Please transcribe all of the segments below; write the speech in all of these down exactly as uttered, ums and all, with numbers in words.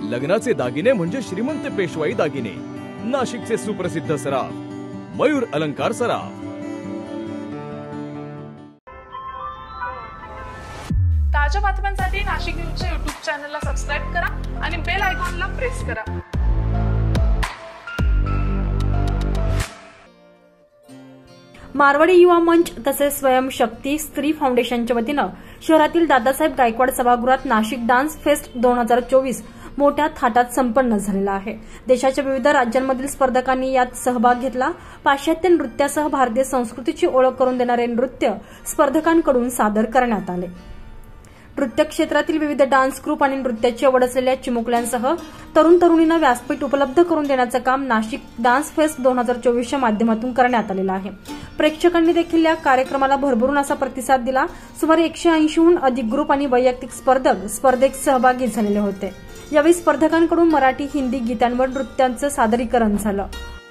लग्नाचे दागिने म्हणजे श्रीमंत पेशवाई दागिने, नाशिकचे सुप्रसिद्ध सराफ मयूर अलंकार सराफ। ताज्या बातम्यांसाठी नाशिक न्यूजच्या यूट्यूब चॅनलला सबस्क्राइब करा आणि बेल आयकॉनला प्रेस करा। मारवाडी युवा मंच तसेच स्वयंशक्ती स्त्री फाउंडेशनच्या वतीनं शहरातील दादासाहेब गायकवाड सभागृहात नाशिक डान्स फेस्ट दोन हजार चोवीस मोठ्या थाटात संपन्न झालेला आहे। देशाच्या विविध राज्यांमधील स्पर्धकांनी यात सहभाग घेतला। पाश्चात्य नृत्यासह भारतीय संस्कृतीची ओळख करून देणारे नृत्य स्पर्धकांकडून सादर करण्यात आले। नृत्य क्षेत्रातील विविध डान्स ग्रुप आणि नृत्याची आवड असलेल्या चिमुकल्यांसह तरुण तरुणींना व्यासपीठ उपलब्ध करून देण्याचं काम नाशिक डान्स फेस्ट दोन हजार चोवीसच्या माध्यमातून करण्यात आलेलं आहे। प्रेक्षकांनी देखील या कार्यक्रमाला भरभरून असा प्रतिसाद दिला। सुमारे एकशे ऐंशीहून अधिक ग्रुप आणि वैयक्तिक स्पर्धक स्पर्धेत सहभागी झालेले होते। यावेळी स्पर्धकांकडून मराठी हिंदी गीतांवर नृत्यांचं सादरीकरण झालं।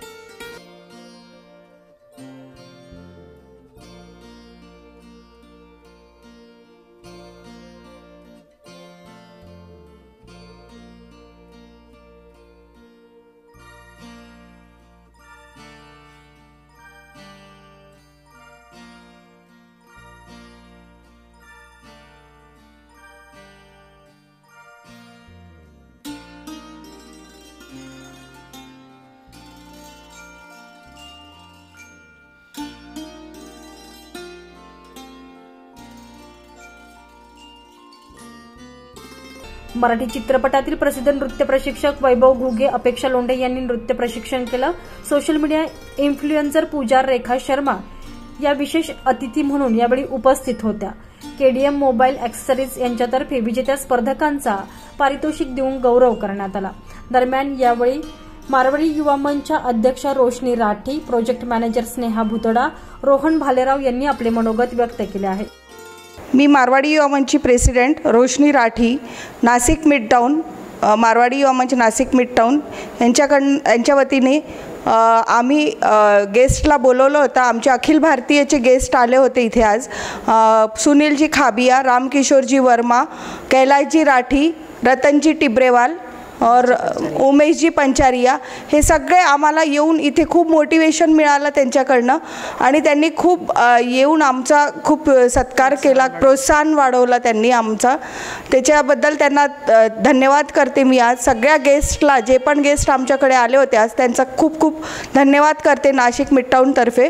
मराठी चित्रपटातील प्रसिद्ध नृत्य प्रशिक्षक वैभव घुगे, अपेक्षा लोंढे यांनी नृत्य प्रशिक्षण केलं। Social media influencer Pooja Rekha Sharma या विशेष अतिथी म्हणून यावेळी उपस्थित होत्या। केडीएम मोबाईल ॲक्सेसरीज यांच्यातर्फे विजेत्या स्पर्धकांचा पारितोषिक देऊन गौरव करण्यात आला। दरम्यान यावेळी मारवाडी युवा मंचच्या अध्यक्षा रोशनी राठी, प्रोजेक्ट मॅनेजर स्नेहा भुतडा, रोहन भालेराव यांनी आपले मनोगत व्यक्त केले आहे। मी मारवाडी युवा मंचची president Roshni Rathi, Nashik mid town, Marwari Yuva Manch Nashik mid town यांच्याकडून यांच्या वतीने आम्ही गेस्टला बोलवलं होतं। आमचे अखिल भारतीयचे गेस्ट आले होते इथे आज। सुनीलजी खाबिया, रामकिशोरजी वर्मा, कैलाशजी राठी, रतनजी टिब्रेवाल और उमेशजी पंचारिया, हे सगळे आम्हाला येऊन इथे खूप मोटिवेशन मिळालं त्यांच्याकडनं आणि त्यांनी खूप येऊन आमचा खूप सत्कार केला, प्रोत्साहन वाढवलं त्यांनी आमचा। त्याच्याबद्दल त्यांना धन्यवाद करते मी आज। सगळ्या गेस्टला, जे पण गेस्ट आमच्याकडे आले होते आज, त्यांचा खूप खूप धन्यवाद करते नाशिक मिडटाऊनतर्फे।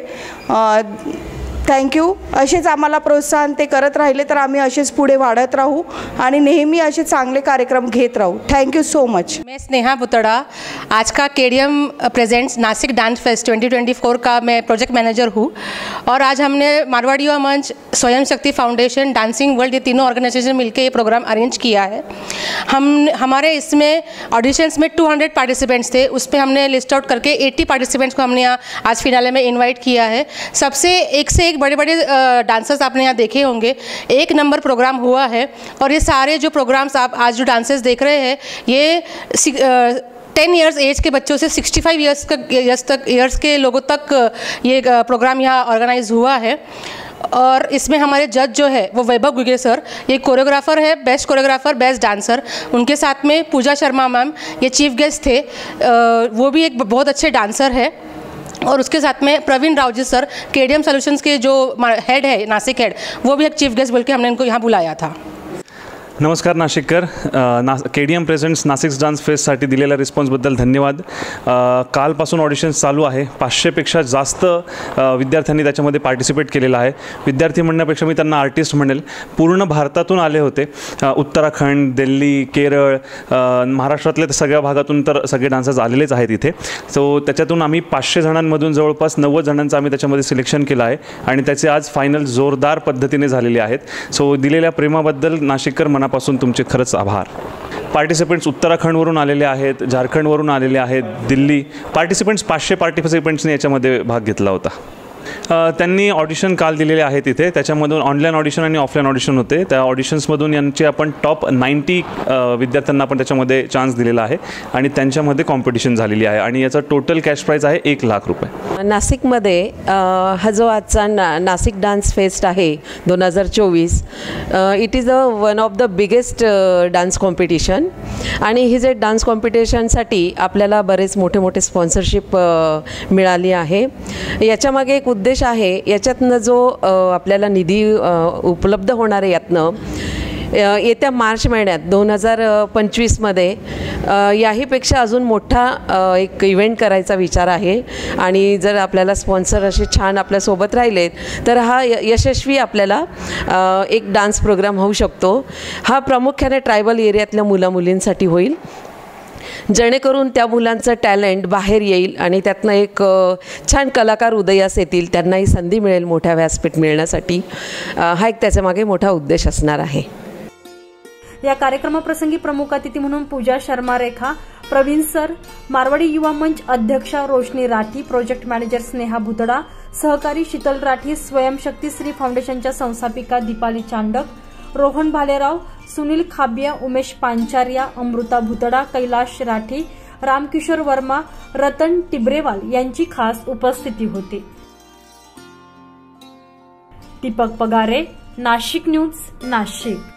थँक्यू। असेच आम्हाला प्रोत्साहन ते करत राहिले तर आम्ही असेच पुढे वाढत राहू आणि नेहमी असे चांगले कार्यक्रम घेत राहू। Thank you so much. मैं स्नेहा भुतड़ा, आज का KDM presents Nashik dance fest twenty twenty four का मैं प्रोजेक्ट मैनेजर हूँ और आज हमने मारवाड़ी युवा मंच, स्वयं शक्ति फाउंडेशन, डांसिंग वर्ल्ड, ये तीनों ऑर्गेनाइजेशन मिलकर ये प्रोग्राम अरेंज किया है। हम हमारे इसमें ऑडिशंस में टू हंड्रेड पार्टिसिपेंट्स थे, उस पर हमने लिस्ट आउट करके एट्टी पार्टिसिपेंट्स को हमने यहाँ आज फिनाले में इन्वाइट किया है। सबसे एक से बड़े बड़े डांसर्स आपने यहाँ देखे होंगे, एक नंबर प्रोग्राम हुआ है। और ये सारे जो प्रोग्राम्स आप आज जो डांसेस देख रहे हैं, ये टेन इयर्स एज के बच्चों से सिक्सटी फाइव ईयर्स तक ईयर्स तक ईयर्स के लोगों तक ये प्रोग्राम यहाँ ऑर्गेनाइज हुआ है। और इसमें हमारे जज जो है वो वैभव गुगे सर, ये कोरियोग्राफर है, बेस्ट कोरियोग्राफर, बेस्ट डांसर। उनके साथ में पूजा शर्मा मैम, ये चीफ गेस्ट थे, वो भी एक बहुत अच्छे डांसर है। और उसके साथ में Praveen Rao ji sir, KDM solutions के जो हेड है, नासिक हेड, वो भी एक चीफ गेस्ट बोल के हमने इनको यहाँ बुलाया था। नमस्कार नाशिककर, ना केडीएम प्रेझेंट्स नाशिक डान्स फेस्टसाठी दिलेल्या रिस्पॉन्सबद्दल धन्यवाद। कालपासून ऑडिशन्स चालू आहे, पाचशेपेक्षा जास्त विद्यार्थ्यांनी त्याच्यामध्ये पार्टिसिपेट केलेलं आहे। विद्यार्थी म्हणण्यापेक्षा मी त्यांना आर्टिस्ट म्हणेल। पूर्ण भारतातून आले होते, उत्तराखंड, दिल्ली, केरळ, महाराष्ट्रातल्या सगळ्या भागातून तर सगळे डान्सर्स आलेलेच आहेत इथे। सो त्याच्यातून आम्ही पाचशे जणांमधून जवळपास नव्वद जणांचं आम्ही त्याच्यामध्ये सिलेक्शन केलं आहे आणि त्याचे आज फायनल जोरदार पद्धतीने झालेले आहेत। सो दिलेल्या प्रेमाबद्दल नाशिककर मनापासून तुमचे खरंच आभार। पार्टिसिपेंट्स उत्तराखंडवरून आलेले आहेत, झारखंडवरून आलेले आहेत, दिल्ली पार्टिसिपेंट्स पाचशे पार्टिसिपेंट्सने याच्यामध्ये भाग घेतला होता। त्यांनी ऑडिशन काल दिलेले आहेत इथे, त्याच्यामधून ऑनलाईन ऑडिशन आणि ऑफलाईन ऑडिशन होते। त्या ऑडिशन्समधून यांचे आपण टॉप नाइंटी विद्यार्थ्यांना आपण त्याच्यामध्ये चान्स दिलेला आहे आणि त्यांच्यामध्ये कॉम्पिटिशन झालेली आहे आणि याचा टोटल कॅश प्राइज आहे एक लाख रुपये। नाशिकमध्ये हा जो आजचा ना नाशिक डान्स फेस्ट आहे दोन हजार चोवीस, it is a one of the biggest dance competition आणि ही जे डान्स कॉम्पिटिशनसाठी आपल्याला बरेच मोठे मोठे स्पॉन्सरशिप मिळाली आहे. याच्यामागे एक उद्देश आहे, याच्यातनं जो आपल्याला निधी उपलब्ध होणार आहे यातनं येत्या मार्च महिन्यात दोन हजार पंचवीसमध्ये याहीपेक्षा अजून मोठा एक इव्हेंट करायचा विचार आहे. आणि जर आपल्याला स्पॉन्सर असे छान आपल्यासोबत राहिलेत तर हा यशस्वी आपल्याला एक डान्स प्रोग्राम होऊ शकतो. हा प्रामुख्याने ट्रायबल एरियातल्या मुला मुलींसाठी होईल, जेणेकरून त्या मुलांचं टॅलेंट बाहेर येईल आणि त्यातनं एक छान कलाकार उदयास येतील, त्यांनाही संधी मिळेल मोठ्या व्यासपीठ मिळण्यासाठी. हा एक त्याच्यामागे मोठा उद्देश असणार आहे. या कार्यक्रमाप्रसंगी प्रमुख अतिथी म्हणून पूजा शर्मा रेखा, प्रवीण सर, मारवाडी युवा मंच अध्यक्षा रोशनी राठी, प्रोजेक्ट मॅनेजर स्नेहा भुतडा, सहकारी शीतल राठी, स्वयंशक्ती स्त्री फाउंडेशनच्या संस्थापिका दीपाली चांडक, रोहन भालेराव, सुनील खाबिया, उमेश पांचारिया, अमृता भुतडा, कैलाश राठी, रामकिशोर वर्मा, रतन टिब्रेवाल यांची खास उपस्थिती होती. दीपक पगारे, नाशिक न्यूज, नाशिक.